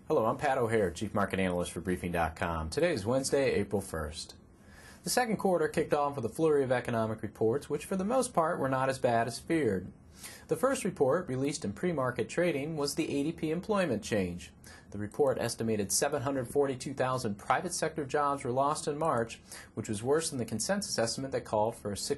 Hello, I'm Pat O'Hare, Chief Market Analyst for Briefing.com. Today is Wednesday, April 1st. The second quarter kicked off with a flurry of economic reports, which for the most part were not as bad as feared. The first report, released in pre-market trading, was the ADP employment change. The report estimated 742,000 private sector jobs were lost in March, which was worse than the consensus estimate that called for a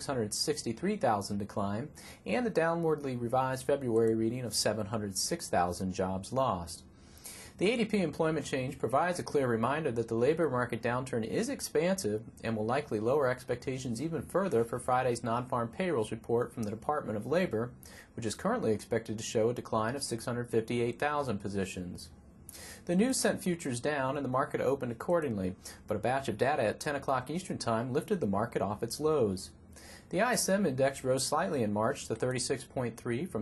663,000 decline and the downwardly revised February reading of 706,000 jobs lost. The ADP employment change provides a clear reminder that the labor market downturn is expansive and will likely lower expectations even further for Friday's non-farm payrolls report from the Department of Labor, which is currently expected to show a decline of 658,000 positions. The news sent futures down and the market opened accordingly, but a batch of data at 10 o'clock Eastern Time lifted the market off its lows. The ISM index rose slightly in March to 36.3 from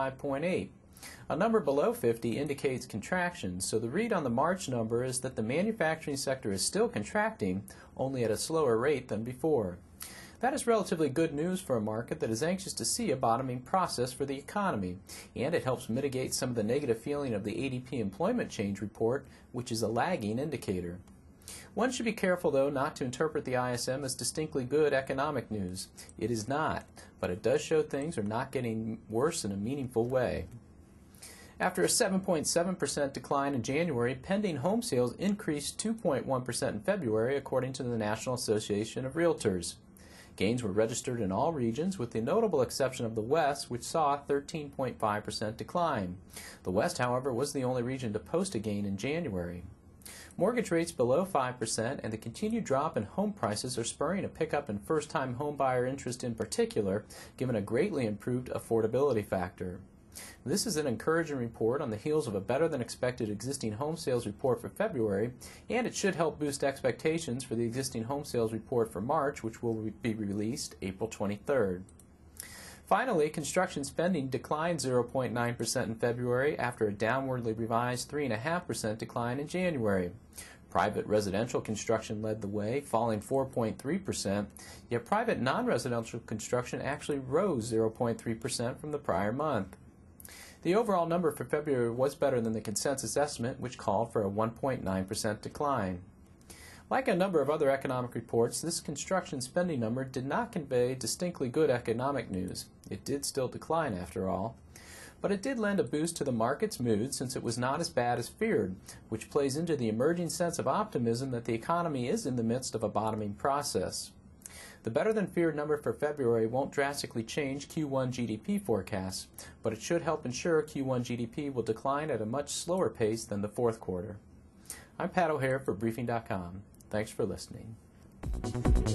35.8. A number below 50 indicates contraction, so the read on the March number is that the manufacturing sector is still contracting, only at a slower rate than before. That is relatively good news for a market that is anxious to see a bottoming process for the economy, and it helps mitigate some of the negative feeling of the ADP employment change report, which is a lagging indicator. One should be careful, though, not to interpret the ISM as distinctly good economic news. It is not, but it does show things are not getting worse in a meaningful way. After a 7.7% decline in January, pending home sales increased 2.1% in February, according to the National Association of Realtors. Gains were registered in all regions, with the notable exception of the West, which saw a 13.5% decline. The West, however, was the only region to post a gain in January. Mortgage rates below 5% and the continued drop in home prices are spurring a pickup in first-time homebuyer interest in particular, given a greatly improved affordability factor. This is an encouraging report on the heels of a better-than-expected existing home sales report for February, and it should help boost expectations for the existing home sales report for March, which will be released April 23rd. Finally, construction spending declined 0.9% in February after a downwardly revised 3.5% decline in January. Private residential construction led the way, falling 4.3%, yet private non-residential construction actually rose 0.3% from the prior month. The overall number for February was better than the consensus estimate, which called for a 1.9% decline. Like a number of other economic reports, this construction spending number did not convey distinctly good economic news. It did still decline after all. But it did lend a boost to the market's mood since it was not as bad as feared, which plays into the emerging sense of optimism that the economy is in the midst of a bottoming process. The better-than-feared number for February won't drastically change Q1 GDP forecasts, but it should help ensure Q1 GDP will decline at a much slower pace than the fourth quarter. I'm Pat O'Hare for Briefing.com. Thanks for listening.